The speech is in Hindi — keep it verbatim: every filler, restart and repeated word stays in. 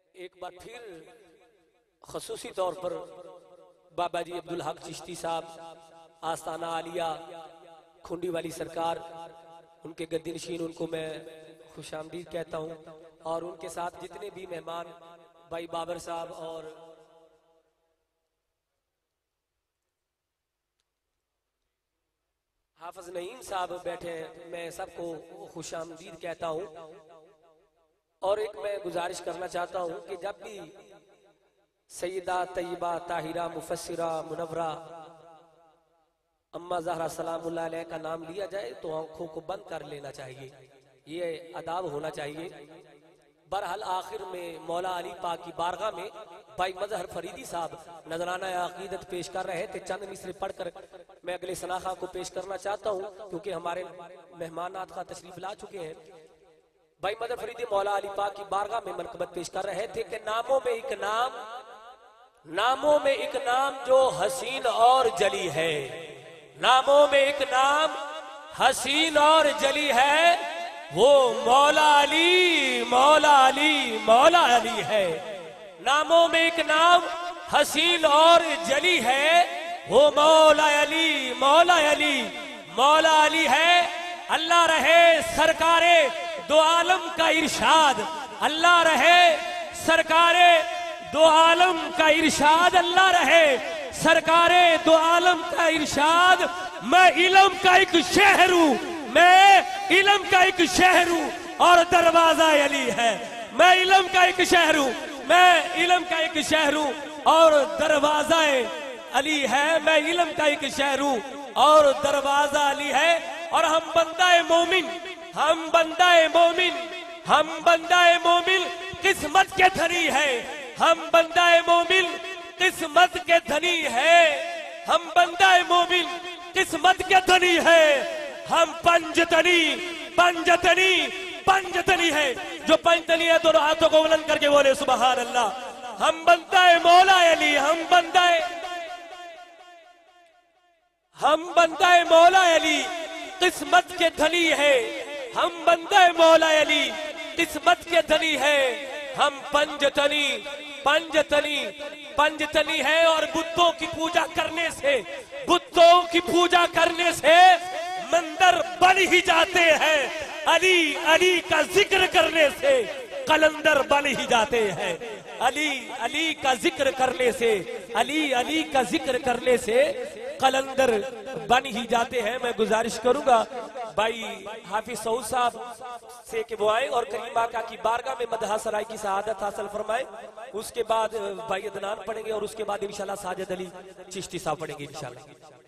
एक बार फिर खसूसी तौर पर बाबा जी अब्दुल हक चिश्ती साहब, आस्ताना आलिया खुंडी वाली सरकार, उनके गद्दीनशीन, उनको मैं खुशामदीद कहता हूँ। और उनके साथ जितने भी मेहमान, भाई बाबर साहब और हाफिज नईम साहब बैठे हैं, मैं सबको खुशामदीद कहता हूँ। और एक मैं गुजारिश करना चाहता हूँ कि जब भी सैयदा तैयबा ताहिरा मुफस्सिरा मुनव्वरा अम्मा ज़हरा सलामुल्लाह अलैहा का नाम लिया जाए तो आंखों को बंद कर लेना चाहिए, ये अदाब होना चाहिए। बहरहाल आखिर में मौला अली पाक की बारगाह में भाई मजहर फरीदी साहब नजराना अकीदत पेश कर रहे थे। चंद मिसरे पढ़कर मैं अगले सनाखा को पेश करना चाहता हूँ, क्योंकि हमारे मेहमान का तशरीफ ला चुके हैं। भाई मदर फरीदी मौला अली पाक की बारगाह में मनकबत पेश कर रहे थे कि नामों में एक नाम, नामों में एक नाम जो हसीन और जली है, नामों में एक नाम हसीन और जली है, वो मौला अली मौला अली मौला अली है। नामों में एक नाम हसीन और जली है, वो मौला अली मौला अली मौला अली है। अल्लाह रहे सरकारे दो आलम का इरशाद, अल्लाह रहे सरकारे दो आलम का इरशाद, अल्लाह रहे सरकारे दो आलम का इरशाद। मैं इल्म का एक शहर हूँ, मैं इल्म का एक शहर हूँ और दरवाजा अली है। मैं इल्म का एक शहर हूँ, मैं इल्म का एक शहर हूँ और दरवाजा अली है। मैं इल्म का एक शहर हूँ और दरवाजा अली है। और हम बंदाए मोमिन, हम बंदाए मोमिन, हम बंदाए मोमिन किस्मत के धनी है, हम बंदाए मोमिन किस्मत के धनी है, हम बंदाए मोमिन किस्मत के धनी है। हम पंजतनी पंजतनी पंजतनी है, जो पंजतनी है दोनों हाथों को बुलंद करके बोले सुबहान अल्लाह। हम बंदाए मौला अली, हम बंदाए हम बंदाए मौला अली किस्मत के धनी है, हम बंदाए मौला अली किस्मत के धनी है। हम पंजतनी पंजतनी पंजतनी है और बुतों की पूजा करने से, बुतों की पूजा करने से मंदिर बन ही जाते हैं। अली अली का जिक्र करने से कलंदर बन ही जाते हैं। अली अली का जिक्र करने से, अली अली का जिक्र करने से कलंदर बन ही जाते हैं। मैं गुजारिश करूंगा भाई हाफिज सऊद साहब से कि वो आए और करीम आका की बारगाह में मदहा सराय की शहादत हासिल फरमाए। उसके बाद भाई अदनान पढ़ेंगे और उसके बाद इंशाल्लाह साजिद अली चिश्ती साहब पढ़ेंगे इंशाल्लाह।